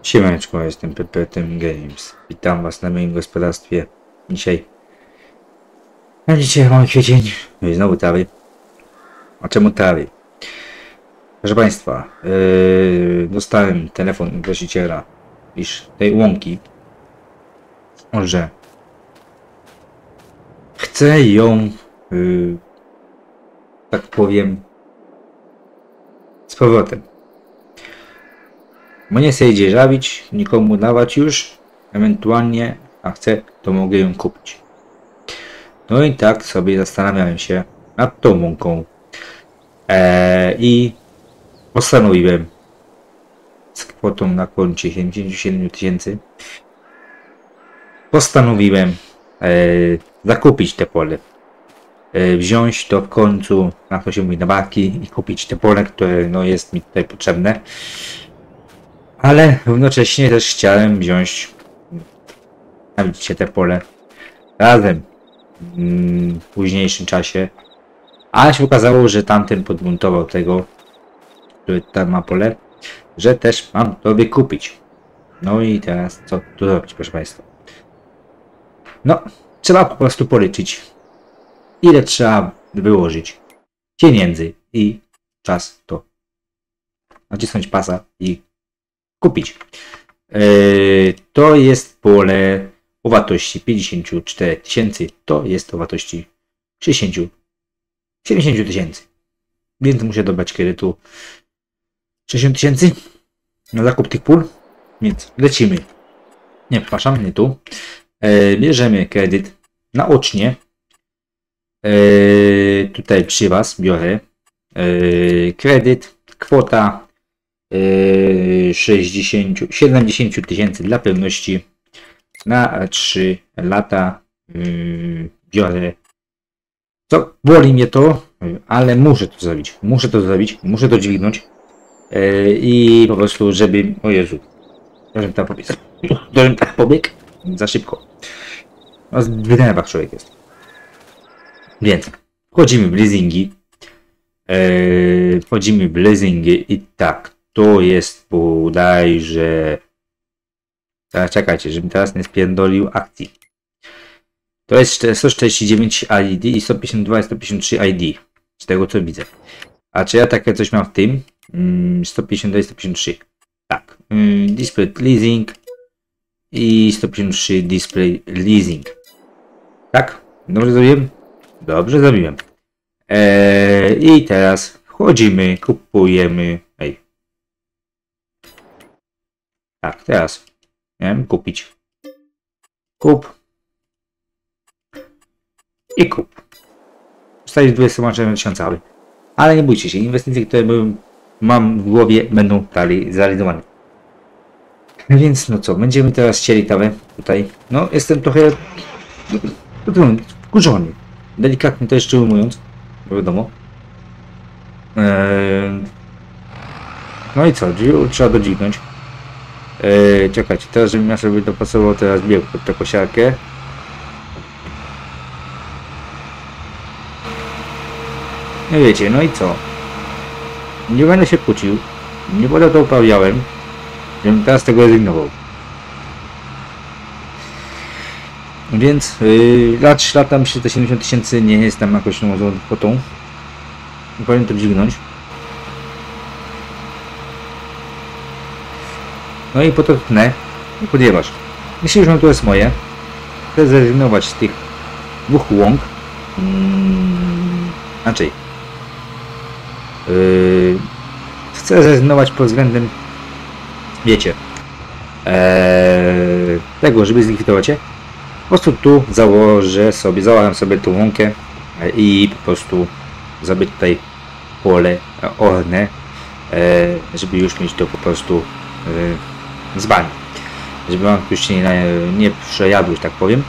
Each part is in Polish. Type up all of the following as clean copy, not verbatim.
Siemaneczko, jestem PPTM Games. Witam was na moim gospodarstwie. Dzisiaj mamy kwiecień. No i znowu trawy. A czemu trawy? Proszę państwa, dostałem telefon od właściciela iż tej łąki, że chcę ją, tak powiem, z powrotem. Mnie się idzie żabić, nikomu dawać już, ewentualnie, a chcę, to mogę ją kupić. No i tak sobie zastanawiałem się nad tą łąką i postanowiłem z kwotą na koncie 77 000 postanowiłem zakupić te pole. Wziąć to w końcu, na to się mówi, na barki i kupić te pole, które no, jest mi tutaj potrzebne. Ale równocześnie też chciałem wziąć, widzicie, te pole razem w późniejszym czasie. Ale się okazało, że tamten podbuntował tego, który tam ma pole, że też mam to wykupić. No i teraz co tu zrobić, proszę państwa? No, trzeba po prostu policzyć, ile trzeba wyłożyć pieniędzy i czas to nacisnąć pasa i kupić. To jest pole o wartości 54 000, to jest o wartości 70 000. Więc muszę dobrać kredytu 60 000 na zakup tych pól. Więc lecimy. Nie, przepraszam, nie tu. Bierzemy kredyt naocznie. Tutaj przy was biorę kredyt, kwota 70 000 dla pewności na 3 lata. Biorę, co boli mnie to, ale muszę to zrobić, muszę to dźwignąć i po prostu, żeby, o Jezu, tak pobiegł za szybko, no, w nerwach człowiek jest, więc wchodzimy w leasingi i tak, to jest bodajże, teraz czekajcie, żebym teraz nie spierdolił akcji. To jest 149 ID i 152 i 153 ID, z tego co widzę. A czy ja takie coś mam w tym? 152 i 153. Tak. Display leasing i 153 display leasing. Tak? Dobrze zrobiłem? Dobrze zrobiłem. I teraz wchodzimy, kupujemy. Ej. Tak, teraz. Nie wiem, kupić. Kup. I kup. Zostawić 20 tysiące. Ale nie bójcie się, inwestycje, które mam w głowie, będą dalej zrealizowane. Więc no co, będziemy teraz chcieli trawę tutaj. No, jestem trochę wkurzony. Delikatnie to jeszcze ujmując, bo wiadomo. No i co, trzeba dodźwignąć. Czekajcie, teraz żebym ja sobie dopasował teraz bieg pod tę kosiarkę. No wiecie, no i co? Nie będę się kłócił, nie będę to uprawiałem, żebym teraz tego rezygnował. Więc latam się te 70 000 nie jest tam jakoś nową kwotą. Powinien to dźwignąć. No i po to tnę, ponieważ jeśli już to jest moje, chcę zrezygnować z tych dwóch łąk. Inaczej. Chcę zrezygnować pod względem, wiecie, tego, żeby zlikwidować je. Po prostu tu założę sobie tą łąkę i po prostu zrobię tutaj pole orne, żeby już mieć to po prostu z bani, żeby mam już się nie przejadły, tak powiem.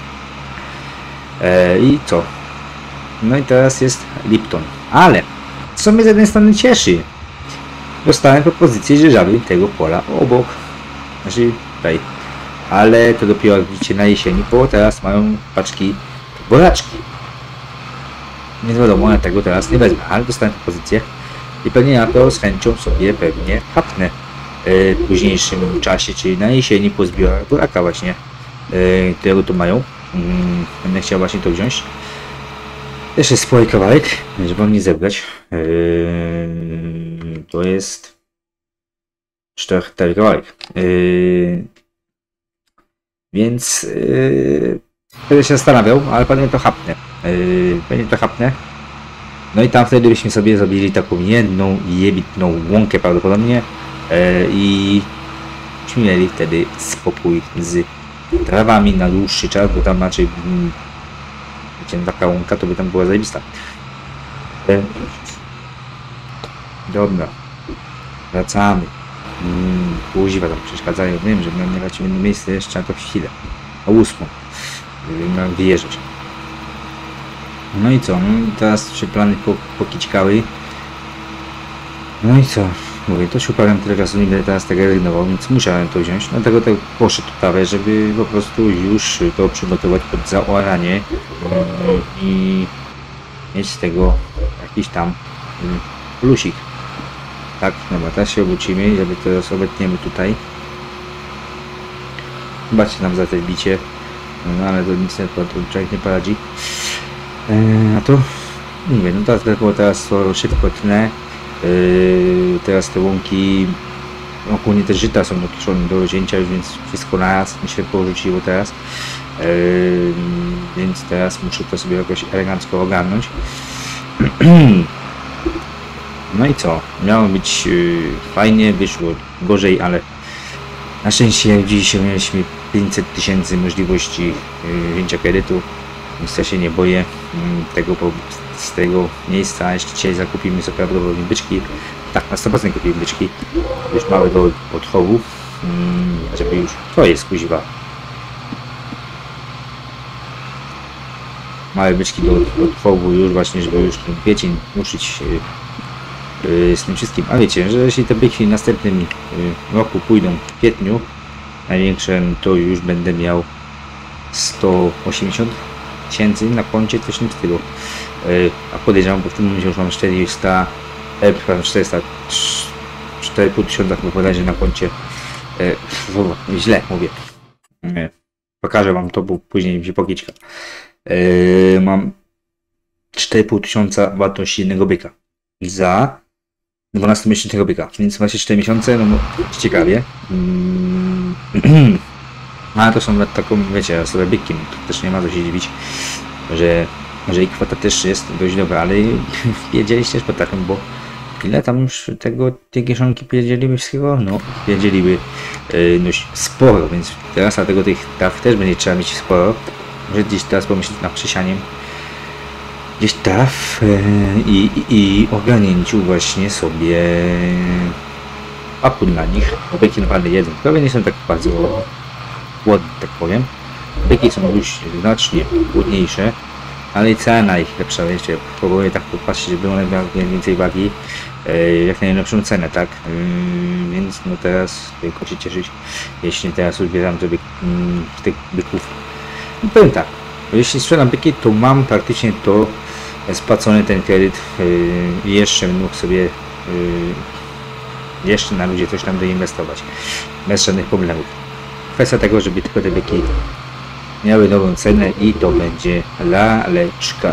I co? No i teraz jest Lipton, ale co mnie z jednej strony cieszy, dostałem propozycję dzierżawy tego pola obok, znaczy tutaj, ale to dopiero jak widzicie na jesieni, bo teraz mają paczki boraczki, więc wiadomo, ja tego teraz nie wezmę, ale dostałem propozycję i pewnie ja to z chęcią sobie pewnie chapnę. w późniejszym czasie, czyli na jesieni po zbiorach buraka właśnie, którego tu mają. Będę chciał właśnie to wziąć. Też jest spory kawałek, żeby wam nie zebrać. To jest 4 hektarów kawałek. Więc będę się zastanawiał, ale pewnie to chapnę. No i tam wtedy byśmy sobie zrobili taką jedną jebitną łąkę prawdopodobnie i byśmy mieli wtedy spokój z trawami na dłuższy czas, bo tam raczej wiecie, taka łąka to by tam była zajebista. Dobra, wracamy. Kuźwa tam przeszkadzają, wiem, że miałem jechać w inne miejsce jeszcze na to chwilę. O 8. Miałem wyjeżdżać. No i co? No i teraz się plany pokićkały. No i co? Mówię, to się uprawiam tyle czasu, nie będę teraz tego rezygnował, więc musiałem to wziąć. Dlatego tak poszedł prawie, żeby po prostu już to przygotować pod zaoranie i mieć z tego jakiś tam plusik. Tak, dobra, teraz się obrócimy, żeby teraz obetniemy tutaj. Zobaczcie nam za te bicie, no ale to nic człowiek nie poradzi. A to mówię, no teraz to szybko tnę. Teraz te łąki, ogólnie te żyta są dokiszone do wzięcia już, więc wszystko naraz mi się porzuciło teraz. Więc teraz muszę to sobie jakoś elegancko ogarnąć. No i co? Miało być fajnie, wyszło gorzej, ale na szczęście dzisiaj mieliśmy 500 000 możliwości wzięcia kredytu, więc ja się nie boję z tego miejsca. Jeszcze dzisiaj zakupimy sobie prawdopodobnie byczki. Tak, na 100% kupimy byczki. Już małe do odchowu, żeby już... To jest kuźwa. Małe byczki do odchowu już właśnie, żeby już ten kwiecień ruszyć z tym wszystkim. A wiecie, że jeśli te byki w następnym roku pójdą w kwietniu, największe, to już będę miał 180 000 na koncie, coś w tym stylu. A podejrzewam, bo w tym momencie już mam 400, 4,5 tysiąca chyba bodajże na koncie. Źle mówię. Pokażę wam to, bo później mi się pokiczka. Mam 4,5 tysiąca wartości jednego byka za 12-miesięcznego byka, więc właśnie 4 miesiące, no ciekawie. Ale to są taką, wiecie, sobie byki, no, to też nie ma co się dziwić, że i kwota też jest dość dobra, ale wiedzieliście po takim, bo ile tam już te kieszonki pierdzieliby wszystkiego? No, pierdzieliby dość sporo, więc teraz dlatego tych traw też będzie trzeba mieć sporo. Może gdzieś teraz pomyśleć nad przesianiem gdzieś traw i ogarnięciu właśnie sobie papu dla nich. Byki naprawdę jedzą. Prawie nie są tak bardzo głodne, tak powiem. Byki są już znacznie głodniejsze, ale i cena ich lepsza. Wiecie, próbuję tak popatrzeć, żeby one miały więcej wagi, jak najlepszą cenę, tak? Więc no teraz tylko się cieszyć, jeśli teraz ubieram sobie tych byków. No powiem tak, jeśli sprzedam byki, to mam praktycznie to spłacony ten kredyt i jeszcze będę mógł sobie jeszcze na ludzie coś tam doinwestować bez żadnych problemów. Kwestia tego, żeby tylko te byki miały nową cenę i to będzie laleczka.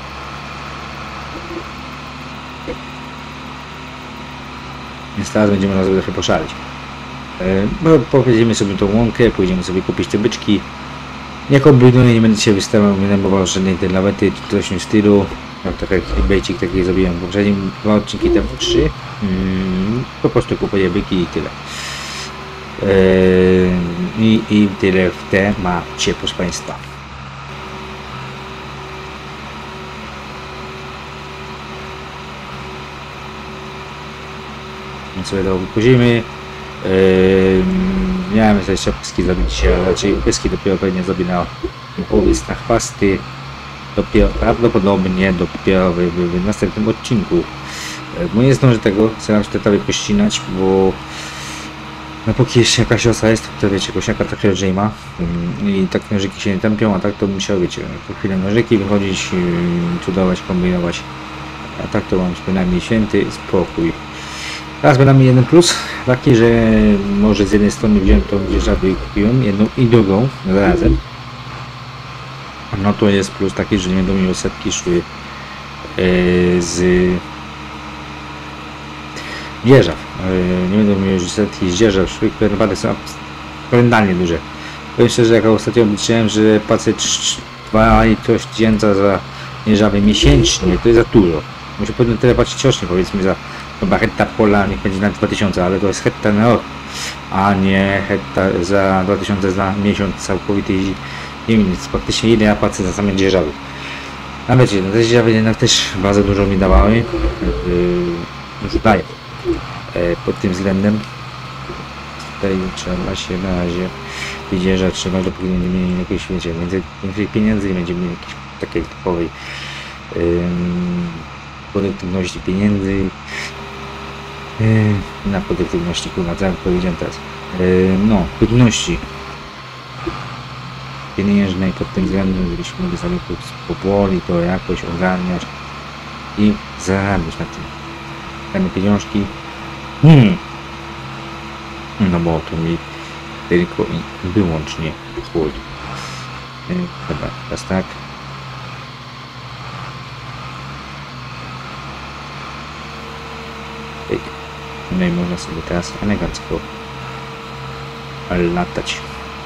Więc teraz będziemy można sobie trochę poszaleć. Powiedziemy sobie tą łąkę, pójdziemy sobie kupić te byczki. Nie kombinuję, nie będę się wystawiał, nie będę żadnej tej lawety czy coś w tym stylu. No, taki bejcik taki zrobiłem w poprzednim 2 odcinki temu 3. Po prostu kupuję byki i tyle. I tyle w temacie, proszę Państwa. Więc sobie to wypozimy. Miałem jeszcze pyski zrobić dzisiaj, ale raczej pyski dopiero pewnie zrobię na powiedz na chwasty. Dopiero, prawdopodobnie dopiero w następnym odcinku. Bo nie zdążę tego, staram się tetowi pościnać, bo no póki jeszcze jakaś osa jest, to wiecie, kosiaka tak lżej ma i tak nożyki się nie tępią, a tak to musiał, wiecie, po chwilę nożyki wychodzić, cudować, kombinować, a tak to mam przynajmniej święty spokój. Teraz będę miał jeden plus, taki, że może z jednej strony wziąłem tą dzierżawę i kupiłem jedną i drugą razem. No to jest plus taki, że nie będą mi odsetki szły z dzierżaw. Nie będą mi już odsetki z dzierżaw szły, które naprawdę są horrendalnie duże. Powiem szczerze, jak ostatnio obliczyłem, że płacę 2 i coś tysięcy za dzierżawę miesięcznie, to jest za dużo. Muszę pewnie tyle płacić rocznie, powiedzmy za chyba hektar pola, niech będzie na 2000, ale to jest hektar na rok, a nie hektar za 2000 za miesiąc całkowity. Nie wiem, praktycznie ile ja płacę za same dzierżawy. A wiecie, no te dzierżawy jednak też bardzo dużo mi dawały, już daję pod tym względem. Tutaj trzeba się na razie widzieć, że trzeba dopóki nie mieli jakieś, wiecie, więcej pieniędzy, nie będziemy mieli jakiejś takiej typowej produktywności pieniędzy, na produktywności, kurwa, co ja powiedziałem teraz, no, płynności pieniężnej pod tym względem, żebyśmy mogli sobie powoli to jakoś ogarniać i zarabiać na tym. Damy pieniążki, no bo to mi tylko i wyłącznie chodzi. Dobra, teraz tak. No i można sobie teraz elegancko latać.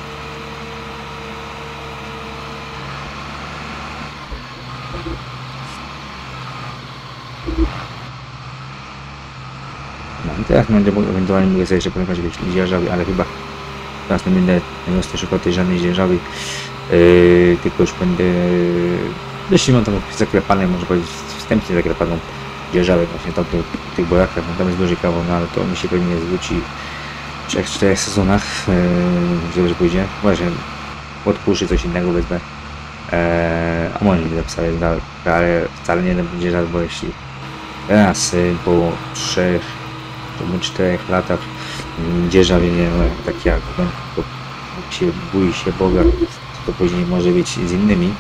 No i teraz będę ewentualnie mogę sobie jeszcze pojechać być dzierżawy, ale chyba teraz nie będę szukał tej żadnej dzierżawy, tylko już będę, jeśli mam tam zaklepane, może powiedzieć wstępnie zaklepaną dzierżawę właśnie tam w tych bojakach, no tam jest duży kawał, no ale to mi się pewnie zwróci w 3-4 sezonach, że dobrze pójdzie. Właśnie odpuszczę coś innego wezmę, a może nie zapisałem, ale wcale nie będzie żal, bo jeśli teraz po 3 czy 4 latach dzierżawie nie ma taki argument, bo boi się Boga, to później może być z innymi,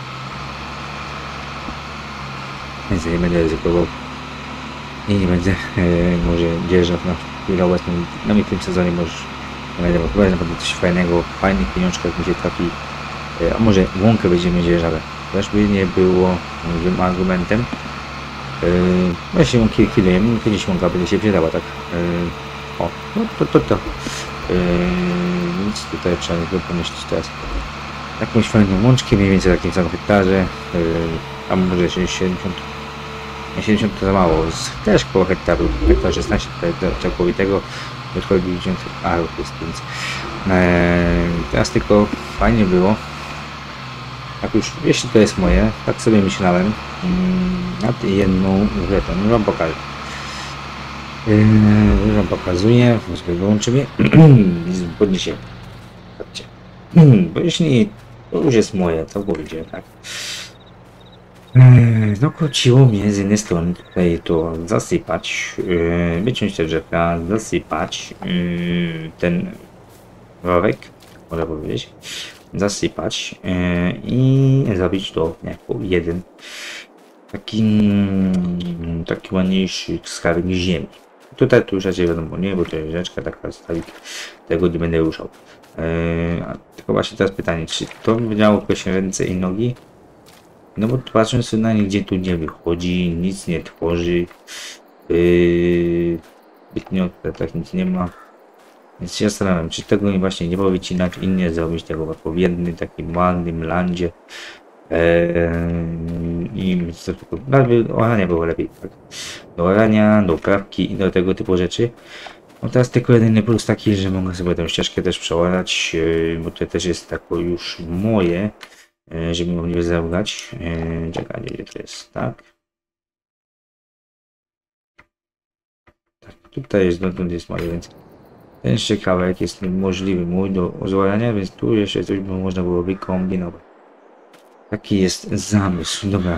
więc nie będę ryzykował i nie będę może dzierżaw na chwilę obecną, no i w tym sezonie może nie będę chyba naprawdę coś fajnego, fajnych pieniążkach mi się trafi, a może łąkę będziemy dzierżawę, też by nie było złym argumentem. Właśnie łąki likwidujemy, kiedyś łąka będzie się przydała, tak. O, no to. Nic tutaj trzeba pomyśleć teraz. Jakąś fajną łączkę, mniej więcej takim samym hektarze, a może 70 to za mało, też koło hektaru, hektar 16 całkowitego, wychodzi 90 jest więc teraz tylko fajnie było, jak już, jeśli to jest moje, tak sobie myślałem, nad jedną rzeczą, już wam pokażę. Już wam pokazuję, sobie wyłączymy i podniesiemy. Patrzcie. Bo jeśli to już jest moje, całkowicie, tak. No kłóciło mnie z jednej strony tutaj to zasypać, wyciąć te drzewka, zasypać ten rowek, można powiedzieć, zasypać i zrobić to jako jeden taki ładniejszy skarbnik ziemi. Tutaj tu już raczej wiadomo nie, bo to jest rzeczka taka stawik, tego nie będę ruszał. Tylko właśnie teraz pytanie, czy to miało jakoś ręce i nogi? No bo patrząc na nie, gdzie tu nie wychodzi, nic nie tworzy, zbytnio tak nic nie ma. Więc się zastanawiam, czy tego właśnie nie powycinać i nie zrobić tego w jednym takim ładnym landzie. I nawet orania było lepiej, tak? Do orania, do uprawki i do tego typu rzeczy. No teraz tylko jedyny plus taki, że mogę sobie tę ścieżkę też przeładać, bo to też jest tako już moje, żeby mogli zabrać. Czekaj, gdzie to jest, tak? Tak, tutaj jest, dotąd jest moje, więc ten jeszcze kawałek jest możliwy mój do złorania, więc tu jeszcze coś by można było wykombinować. Taki jest zamysł. Dobra.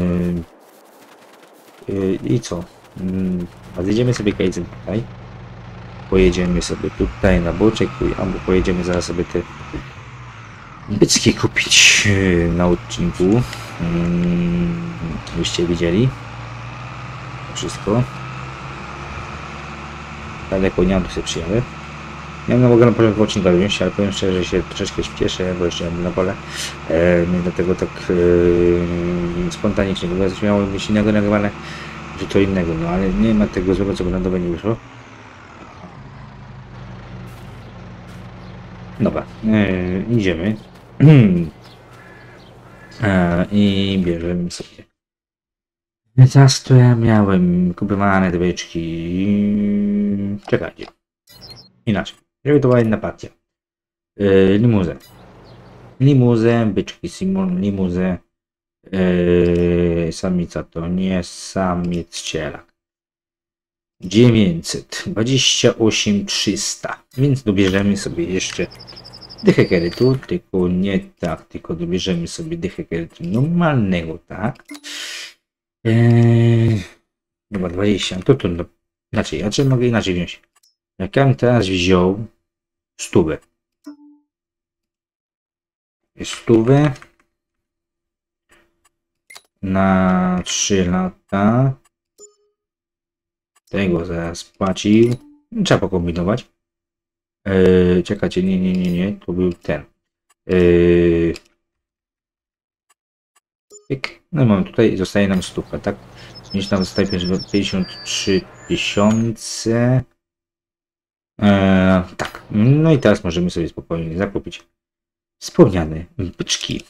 I co? A zjedziemy sobie kajcem tutaj. Pojedziemy sobie tutaj na boczek, albo pojedziemy zaraz sobie te byczki kupić na odcinku. Byście widzieli wszystko. daleko nie mam, tu sobie przyjadę. Ja no mogę na początku odcinka wziąć, ale powiem szczerze, że się troszeczkę śpieszę, bo jeszcze jadę na pole. Dlatego tak spontanicznie, bo coś miało być innego nagrywane, że to innego, no ale nie ma tego złego, co by na dobę nie wyszło. Dobra, idziemy. I bierzemy sobie. Teraz to ja miałem kupowane te beczki. Czekajcie. Inaczej. Żeby to była inna partia. Limuzę. Limuzę, byczki Simon, limuzę. Samica to nie, samiec cielak. 928 300. Więc dobierzemy sobie jeszcze dychę kerytu, tylko nie tak, tylko dobierzemy sobie dychę kerytu normalnego, tak. Chyba 20, to no, inaczej, ja czy mogę inaczej wziąć. Jak ja bym teraz wziął 100. Jest 100 na 3 lata. Tego zaraz płacił. Trzeba pokombinować. Czekajcie, nie, to był ten. No i mamy tutaj, zostaje nam 100, tak? Niż tam zostaje 53 000. Tak, no i teraz możemy sobie spokojnie zakupić wspomniane byczki.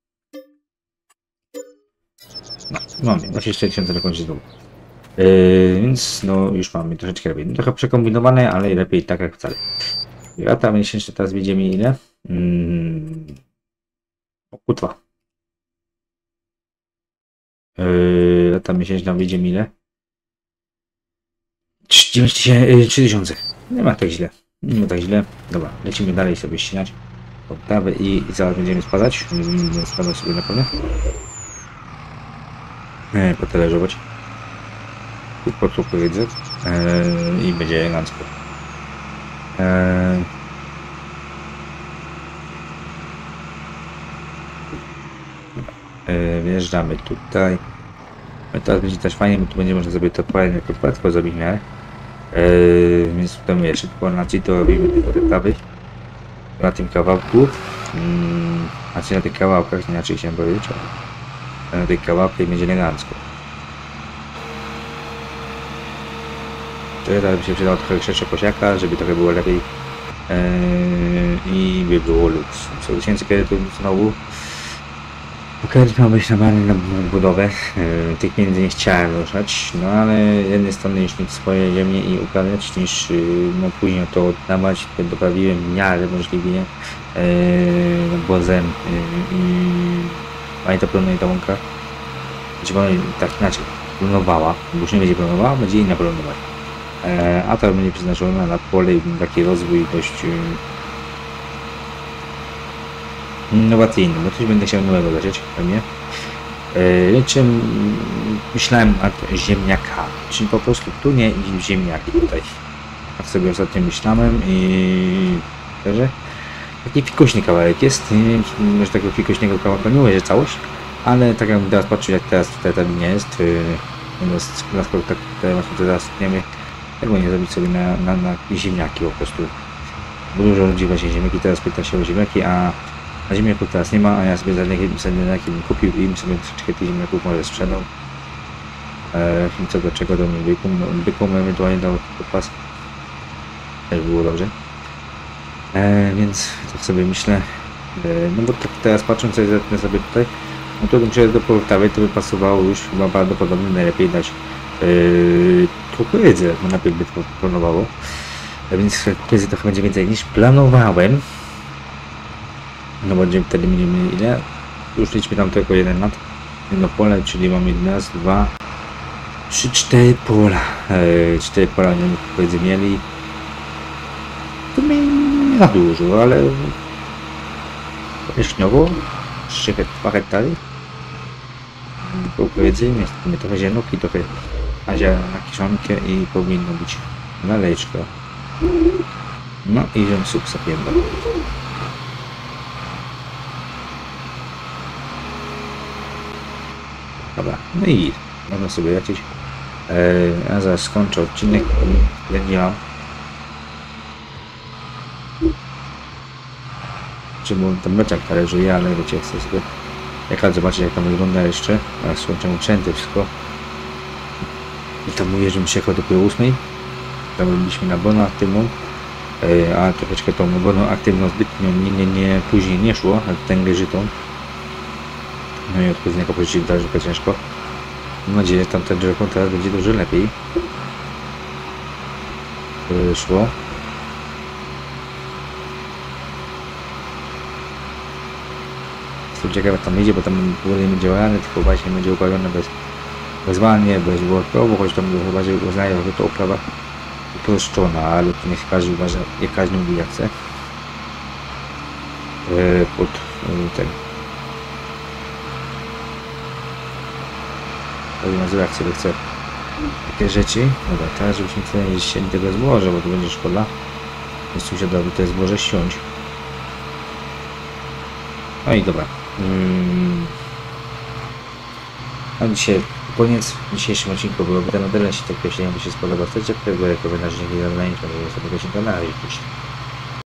No, mamy 24 000 na końcu znowu. Więc no już mamy troszeczkę lepiej. Trochę przekombinowane, ale lepiej tak jak wcale. Lata miesięczne teraz widzimy ile? O kutwa. Lata miesięczne widzimy ile? 3000. Nie ma tak źle. Nie ma tak źle. Dobra, lecimy dalej sobie ścinać podstawę i zaraz będziemy spadać. Będziemy spadać sobie na pewno. Poteleżować. Po co powiedzę. I będzie elegancko. Wjeżdżamy tutaj. Teraz będzie też fajnie, bo tu będzie można sobie to fajnie łatwo zrobić w miarę. Więc tutaj mówię, szybko na to robimy tylko te prawy na tym kawałku. Znaczy na tych kawałkach, inaczej chciałem powiedzieć, ale na tych kawałkach będzie elegancko. Teraz by się przydało trochę szersze posiaka, żeby trochę było lepiej i by było luks. 100 000 kredytów znowu. Kredyt miał być normalny na budowę. Tych pieniędzy nie chciałem ruszać, no ale z jednej strony już mieć swoje ziemię i ukradać, niż no, później to oddawać. To doprawiłem w miarę możliwie obozem i pani to planuje ta łąka. Znaczy, tak inaczej, planowała, bo już nie będzie planowała, będzie inna planować. A to będzie przeznaczona na pole i taki rozwój dość innowacyjny, bo coś będę chciał nowego zacząć pewnie. Czym myślałem nad ziemniakami, czyli po prostu tu nie i ziemniaki tutaj. Tak sobie ostatnio myślałem i szczerze, taki fikuśny kawałek jest. Nie wiem, może takiego fikuśnego kawałka nie mówię, że całość, ale tak jak teraz patrzę, jak teraz tutaj ta linia jest, tak teraz tniemy, tego nie zrobić sobie na ziemniaki po prostu. Bo dużo ludzi właśnie ziemniaki teraz pyta się o ziemniaki, a ziemniaków teraz nie ma, a ja sobie za ziemniaki bym kupił i im sobie troszeczkę tych ziemniaków może sprzedał. I co do czego do mnie bykom ewentualnie dał podpas. Też było dobrze. Więc tak sobie myślę, no bo tak teraz patrząc sobie tutaj, no to bym się do portawy to by pasowało już chyba prawdopodobnie najlepiej dać kukurydzę, no najpierw by to planowało. Więc kukurydzy trochę będzie więcej niż planowałem. No będziemy wtedy mieli ile? Już liczmy tam tylko jeden lat. Jedno pole, czyli mamy 1, 2, 3, 4 pola. 4 pola nie kukurydzy mieli. To nie za dużo, ale powierzchniowo 2 hektary kukurydzy, mamy trochę ziemnioki, trochę azia na kiszonkę i powinno być naleczka. No i wziąć suk sapienda. Dobra, no i można sobie lecieć. Ja zaraz skończę odcinek, ja nie mam. czemu ten meczak talerzuje, ale wiecie, chcę sobie jechać, zobaczyć jak tam wygląda jeszcze. A słuchajcie, uprzęty wszystko. I tam mówię, żebym przyjechał dopiero 8. Tam byliśmy na bono aktywną, a troszeczkę tą bono aktywną zbytnio później nie szło, jak tęgę żytą. No i od późnego powiedzieć dalej, że ciężko. Mam nadzieję, że tam ten drzewo teraz będzie dużo lepiej szło. Jestem ciekawy jak tam idzie, bo tam w ogóle nie będzie orany, tylko właśnie będzie uprawione bezwalnie, bez workowo, choć tam chyba, że uznają, że to uprawa uproszczona, ale to niech każdy uważa, jak każdy mówi jak chce. Pod ten. To nazywa jak sobie chce. Takie rzeczy. Dobra, teraz żebyśmy tutaj nie ścięli tego zboża, bo to będzie szkoda. Więc tu się da te zboże ściąć. No i dobra. A dzisiaj koniec dzisiejszym odcinku byłoby to na tyle. Jeśli tak się spodobał, chcecie, to jako wyraźnie nie sobie go się na razie.